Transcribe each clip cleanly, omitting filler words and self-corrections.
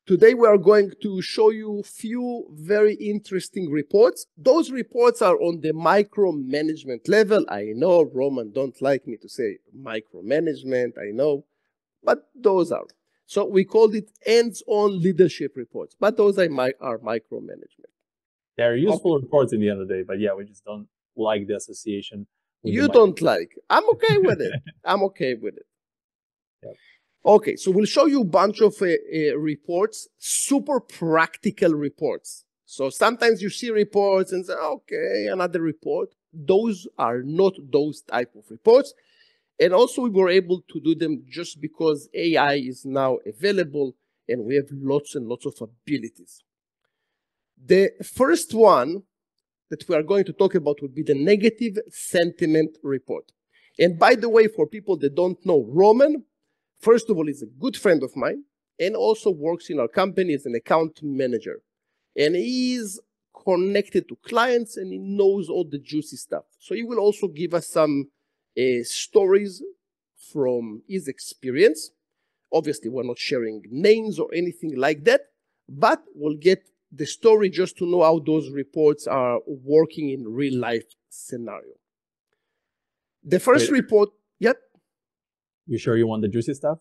Today we are going to show you a few very interesting reports. Those reports are on the micromanagement level. I know Roman don't like me to say micromanagement, I know, but those are. So we called it hands-on leadership reports, but those are micromanagement. They're useful reports in the end of the day, but yeah, we just don't like the association with you don't like. I'm okay with it. I'm okay with it. Yep. Okay, so we'll show you a bunch of reports, super practical reports. So sometimes you see reports and say, okay, another report. Those are not those type of reports. And also we were able to do them just because AI is now available and we have lots and lots of abilities. The first one that we are going to talk about will be the negative sentiment report. And by the way, for people that don't know, Roman, first of all, is a good friend of mine and also works in our company as an account manager. And he is connected to clients and he knows all the juicy stuff. So he will also give us some stories from his experience. Obviously, we're not sharing names or anything like that, but we'll get the story just to know how those reports are working in real life scenario. The first report, yep. You sure you want the juicy stuff?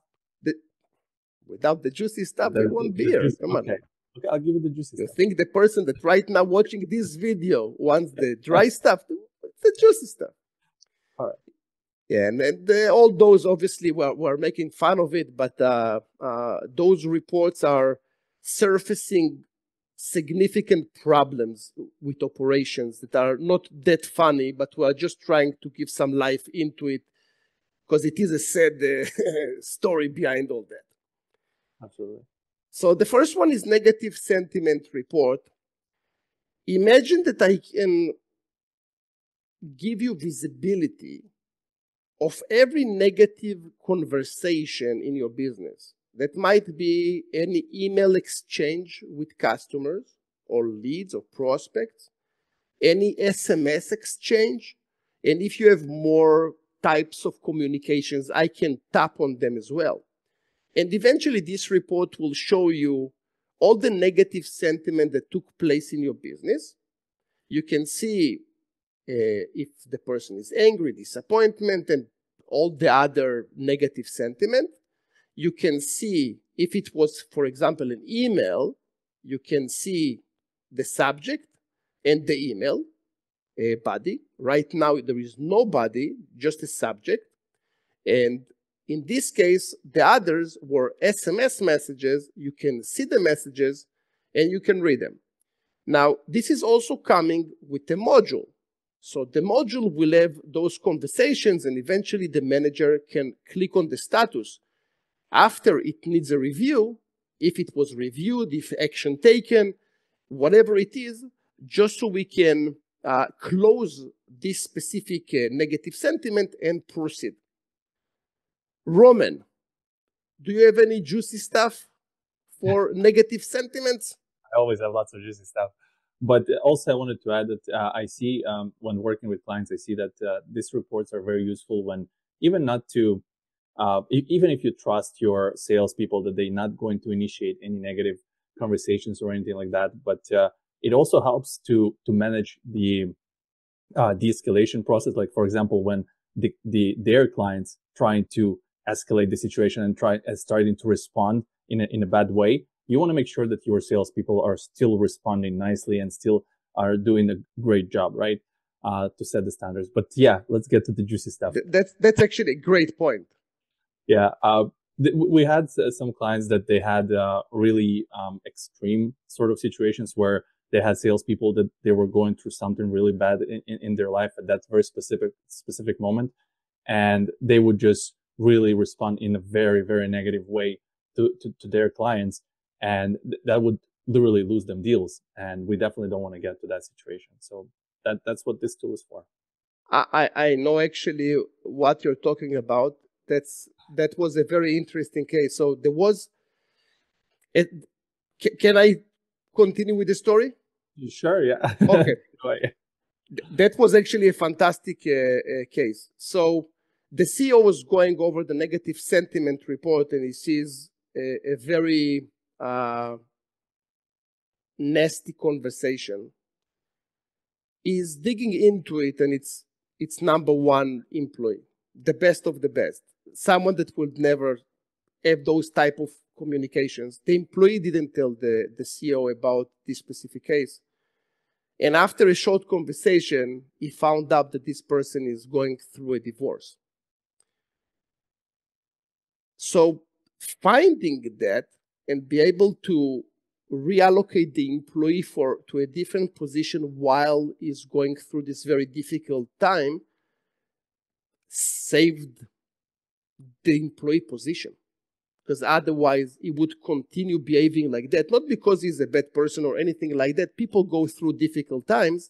Without the juicy stuff, I want beer. Come on. Okay, I'll give you the juicy stuff. You think the person that right now watching this video wants the dry stuff? The juicy stuff. All right. Yeah, and all those, obviously, we're making fun of it, but those reports are surfacing significant problems with operations that are not that funny, but we're just trying to give some life into it because it is a sad story behind all that. Absolutely. So the first one is negative sentiment report. Imagine that I can give you visibility of every negative conversation in your business. That might be any email exchange with customers or leads or prospects, any SMS exchange, and if you have more types of communications, I can tap on them as well. And eventually this report will show you all the negative sentiment that took place in your business. You can see if the person is angry, disappointment, and all the other negative sentiment. You can see if it was, for example, an email, you can see the subject and the email body. Right now, there is no body, just a subject. And in this case, the others were SMS messages. You can see the messages and you can read them. Now, this is also coming with a module. So the module will have those conversations and eventually the manager can click on the status. After it needs a review, if it was reviewed, if action taken, whatever it is, just so we can close this specific negative sentiment and proceed. Roman, do you have any juicy stuff for negative sentiments? I always have lots of juicy stuff. But also I wanted to add that I see when working with clients, I see that these reports are very useful when even not to, even if you trust your salespeople that they're not going to initiate any negative conversations or anything like that, but it also helps to manage the de-escalation process. Like for example, when their clients trying to escalate the situation and starting to respond in a bad way, you want to make sure that your salespeople are still responding nicely and still are doing a great job, right? To set the standards. But yeah, let's get to the juicy stuff. That's actually a great point. Yeah, we had some clients that they had really extreme sort of situations where they had salespeople that they were going through something really bad in their life at that very specific moment, and they would just really respond in a very, very negative way to their clients, and that would literally lose them deals. And we definitely don't want to get to that situation. So that's what this tool is for. I know actually what you're talking about. That was a very interesting case. So there was, can I continue with the story? Sure, yeah. Okay. That was actually a fantastic case. So the CEO was going over the negative sentiment report and he sees a very nasty conversation is digging into it, and it's number one employee, the best of the best, someone that would never have those type of communications. The employee didn't tell the CEO about this specific case. And after a short conversation, he found out that this person is going through a divorce. So finding that and be able to reallocate the employee to a different position while he's going through this very difficult time saved the employee position. Because otherwise he would continue behaving like that, not because he's a bad person or anything like that. People go through difficult times,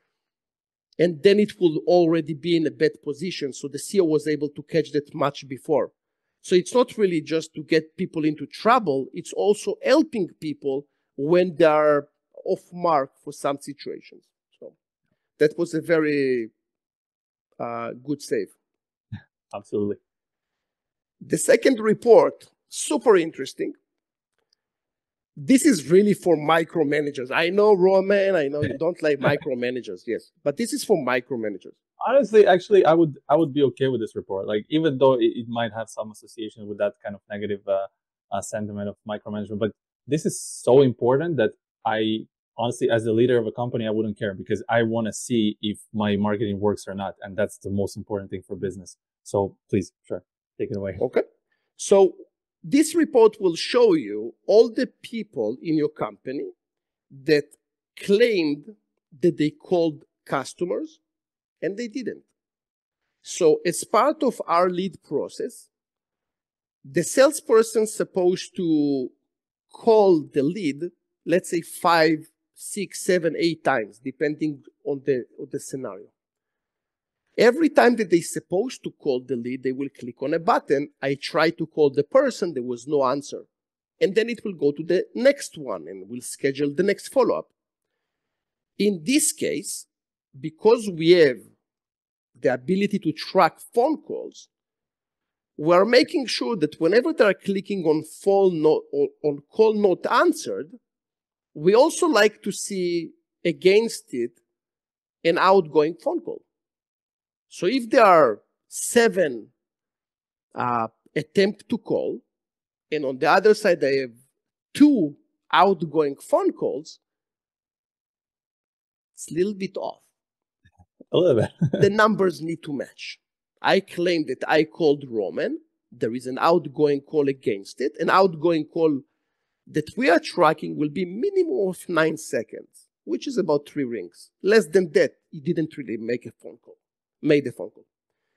and then it will already be in a bad position. So the CEO was able to catch that much before. So it's not really just to get people into trouble, it's also helping people when they are off mark for some situations. So that was a very good save. Absolutely. The second report, super interesting. This is really for micromanagers. I know, Roman, I know you don't like micromanagers, yes, but this is for micromanagers. Honestly, actually, I would be okay with this report. Like, even though it might have some association with that kind of negative sentiment of micromanagement, but this is so important that I honestly, as the leader of a company, I wouldn't care, because I want to see if my marketing works or not, and that's the most important thing for business. So please, sure, take it away. Okay. So this report will show you all the people in your company that claimed that they called customers and they didn't. So as part of our lead process, the salesperson's supposed to call the lead, let's say 5, 6, 7, 8 times, depending on the scenario. Every time that they're supposed to call the lead, they will click on a button. I try to call the person, there was no answer. And then it will go to the next one and we'll schedule the next follow-up. In this case, because we have the ability to track phone calls, we're making sure that whenever they're clicking on on call not answered, we also like to see against it an outgoing phone call. So if there are 7 attempt to call, and on the other side I have 2 outgoing phone calls, it's a little bit off. A little bit. The numbers need to match. I claim that I called Roman. There is an outgoing call against it. An outgoing call that we are tracking will be minimum of 9 seconds, which is about 3 rings. Less than that, he didn't really make a phone call. Made a phone call.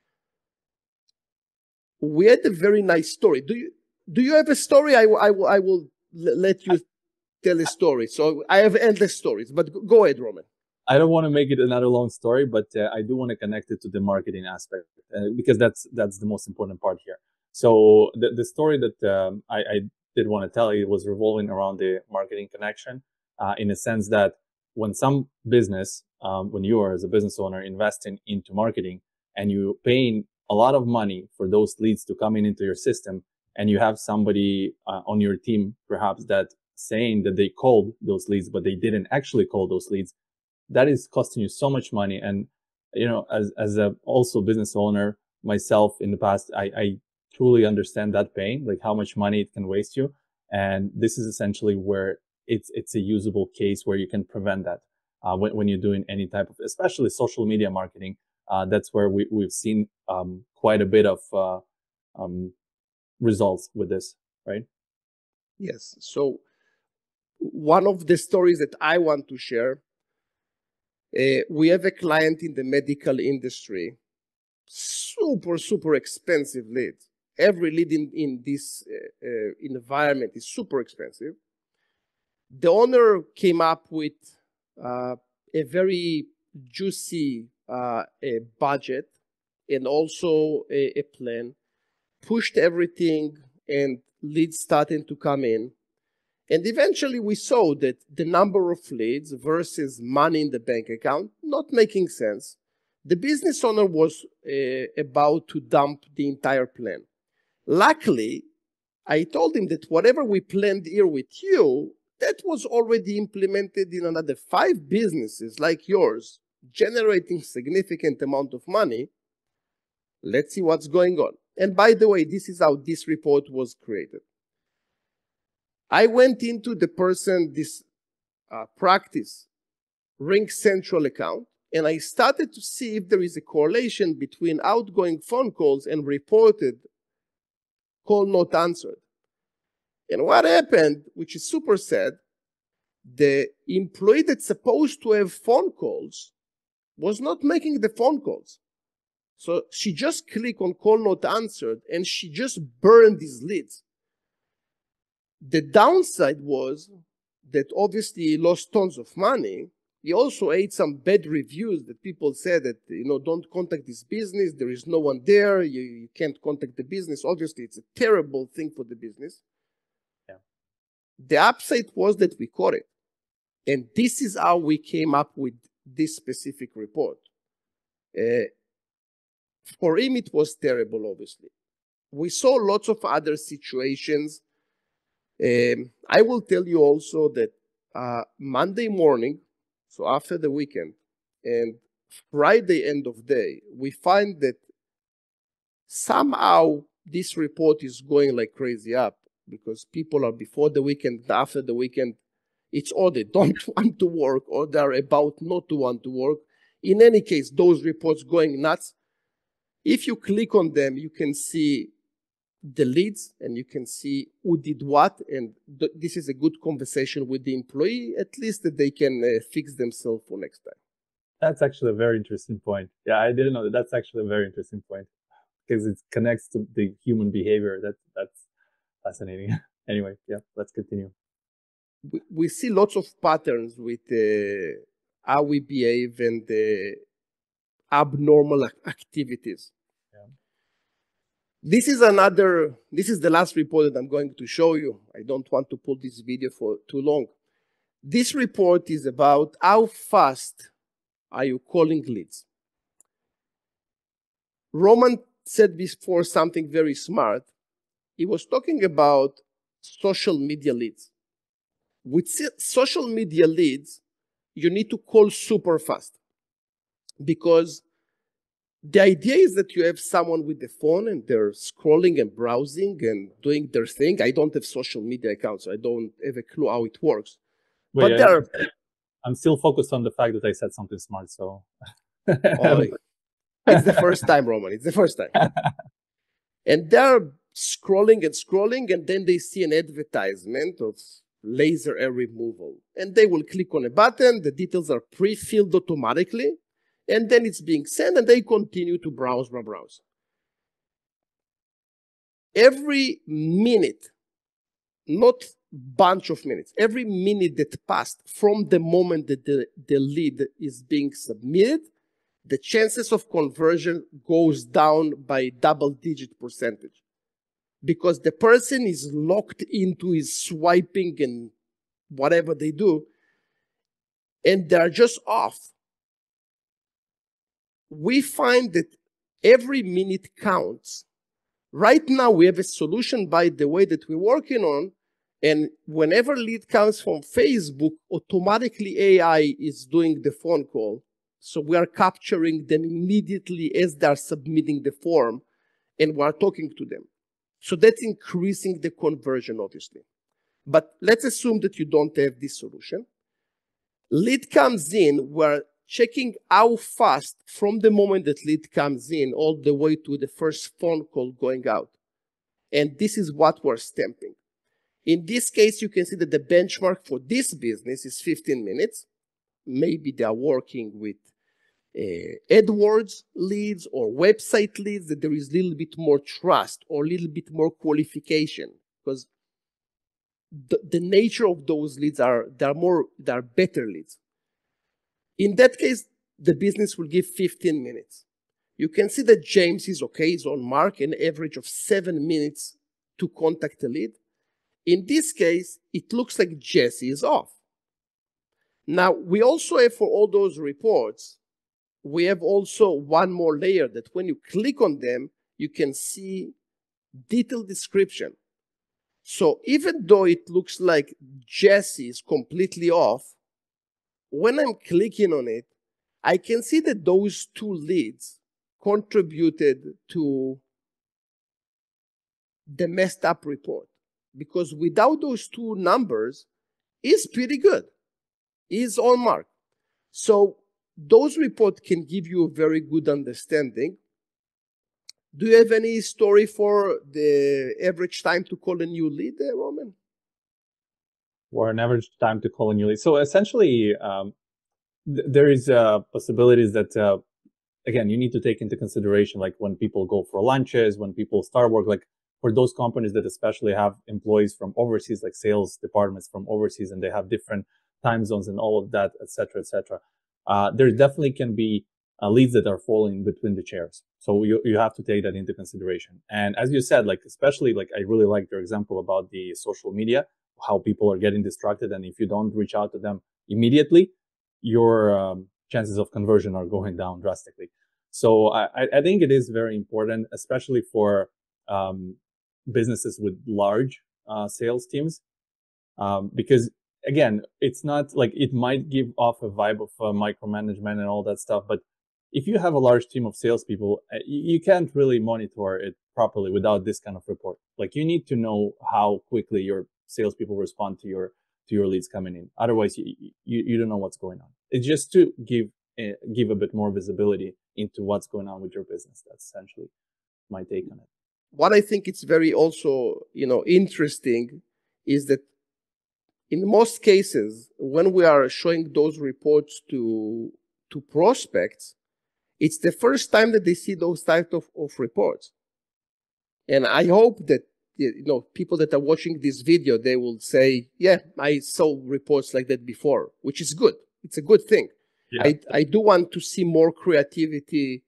We had a very nice story. Do you have a story? I will let you tell a story. So I have endless stories, but go ahead, Roman. I don't want to make it another long story, but I do want to connect it to the marketing aspect, because that's the most important part here. So the story that I did want to tell you was revolving around the marketing connection, in a sense that when some business, when you are as a business owner investing into marketing and you paying a lot of money for those leads to come into your system, and you have somebody on your team perhaps that saying that they called those leads, but they didn't actually call those leads, that is costing you so much money. And, you know, as a also business owner myself in the past, I truly understand that pain, like how much money it can waste you. And this is essentially where it's a usable case where you can prevent that when you're doing any type of, especially social media marketing. That's where we've seen quite a bit of results with this, right? Yes. So one of the stories that I want to share, we have a client in the medical industry, super expensive lead. Every lead in this environment is super expensive. The owner came up with a very juicy budget and also a plan, pushed everything, and leads started to come in. And eventually we saw that the number of leads versus money in the bank account not making sense. The business owner was about to dump the entire plan. Luckily, I told him that whatever we planned here with you, that was already implemented in another 5 businesses like yours, generating significant amount of money. Let's see what's going on. And by the way, this is how this report was created. I went into this practice Ring Central account, and I started to see if there is a correlation between outgoing phone calls and reported call not answered. And what happened, which is super sad, the employee that's supposed to have phone calls was not making the phone calls. So she just clicked on call not answered and she just burned these leads. The downside was that obviously he lost tons of money. He also ate some bad reviews that people said that, don't contact this business. There is no one there. You can't contact the business. Obviously, it's a terrible thing for the business. Yeah. The upside was that we caught it. And this is how we came up with this specific report. For him, it was terrible, obviously. We saw lots of other situations. I will tell you also that Monday morning, so after the weekend, and Friday end of day, we find that somehow this report is going like crazy up because people are before the weekend, after the weekend, it's or they don't want to work or they're about not to want to work. In any case, those reports going nuts. If you click on them, you can see the leads and you can see who did what, and this is a good conversation with the employee, at least that they can fix themselves for next time. That's actually a very interesting point. Yeah, I didn't know that. That's actually a very interesting point because it connects to the human behavior. That's fascinating. Anyway, yeah, let's continue. We see lots of patterns with how we behave and abnormal activities. Yeah. This is the last report that I'm going to show you. I don't want to pull this video for too long. This report is about how fast are you calling leads. Roman said before something very smart. He was talking about social media leads. With social media leads, you need to call super fast because the idea is that you have someone with the phone and they're scrolling and browsing and doing their thing. I don't have social media accounts, so I don't have a clue how it works. Wait, but I'm still focused on the fact that I said something smart, so. It's the first time, Roman. It's the first time. And they're scrolling and scrolling, and then they see an advertisement of laser hair removal. And they will click on a button. The details are pre-filled automatically. And then it's being sent, and they continue to browse. Every minute, not bunch of minutes, every minute that passed from the moment that the lead is being submitted, the chances of conversion goes down by double-digit percentage because the person is locked into his swiping and whatever they do, and they're just off. We find that every minute counts. Right now, we have a solution, by the way, that we're working on, and whenever lead comes from Facebook, automatically AI is doing the phone call. So we are capturing them immediately as they're submitting the form, and we're talking to them. So that's increasing the conversion, obviously. But let's assume that you don't have this solution. Lead comes in, we're checking how fast from the moment that lead comes in all the way to the first phone call going out. And this is what we're stamping. In this case, you can see that the benchmark for this business is 15 minutes. Maybe they are working with AdWords leads or website leads, that there is a little bit more trust or a little bit more qualification, because the nature of those leads are better leads. In that case, the business will give 15 minutes. You can see that James is okay, he's on mark, an average of 7 minutes to contact a lead. In this case, it looks like Jesse is off. Now, we also have, for all those reports, we have also one more layer that when you click on them, you can see detailed description. So even though it looks like Jesse is completely off, when I'm clicking on it, I can see that those two leads contributed to the messed up report. Because without those two numbers, it's pretty good. It's on mark. So those reports can give you a very good understanding. Do you have any story for the average time to call a new lead, Roman? Or an average time to call a new lead. So essentially, there is possibilities that again, you need to take into consideration, like when people go for lunches, when people start work, like for those companies that especially have employees from overseas, like sales departments from overseas, and they have different time zones and all of that, et cetera, et cetera. There definitely can be leads that are falling between the chairs. So you have to take that into consideration. And as you said, like, especially like, I really liked your example about the social media, how people are getting distracted. And if you don't reach out to them immediately, your chances of conversion are going down drastically. So I think it is very important, especially for businesses with large sales teams, because again, it's not like, it might give off a vibe of micromanagement and all that stuff, but if you have a large team of salespeople, you can't really monitor it properly without this kind of report. Like, you need to know how quickly your salespeople respond to your leads coming in. Otherwise, you don't know what's going on. It's just to give a bit more visibility into what's going on with your business. That's essentially my take on it. What I think it's very also, interesting is that in most cases, when we are showing those reports to prospects, it's the first time that they see those types of reports. And I hope that people that are watching this video, they will say, yeah, I saw reports like that before, which is good. It's a good thing. Yeah. I do want to see more creativity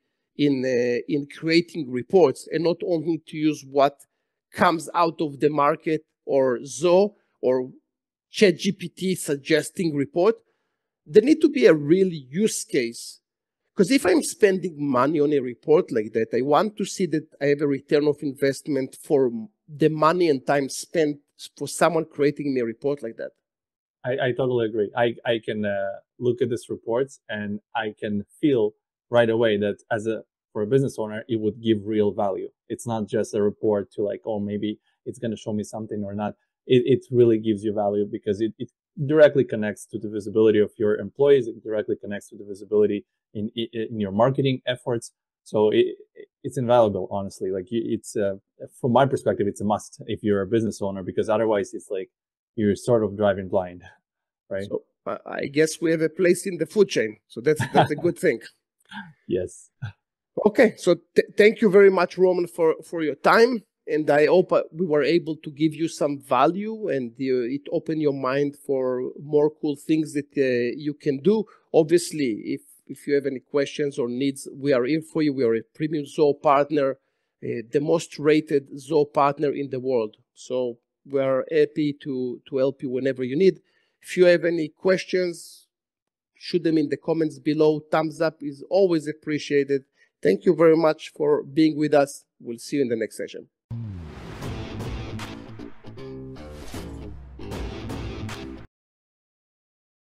in creating reports, and not only to use what comes out of the market or Zoho or ChatGPT suggesting report. There need to be a real use case. Because if I'm spending money on a report like that, I want to see that I have a return of investment for the money and time spent for someone creating me a report like that. I totally agree. I can look at these reports and I can feel right away that for a business owner, it would give real value. It's not just a report to like, oh, maybe it's going to show me something or not. It really gives you value because it directly connects to the visibility of your employees. It directly connects to the visibility in your marketing efforts. So it's invaluable, honestly. Like, it's from my perspective, it's a must if you're a business owner, because otherwise it's like you're sort of driving blind, right? So I guess we have a place in the food chain. So that's a good thing. Yes. Okay. So thank you very much, Roman, for your time. And I hope we were able to give you some value, and it opened your mind for more cool things that you can do. Obviously, if you have any questions or needs, we are here for you. We are a premium Zoho partner, the most rated Zoho partner in the world. So we are happy to help you whenever you need. If you have any questions, shoot them in the comments below. Thumbs up is always appreciated. Thank you very much for being with us. We'll see you in the next session.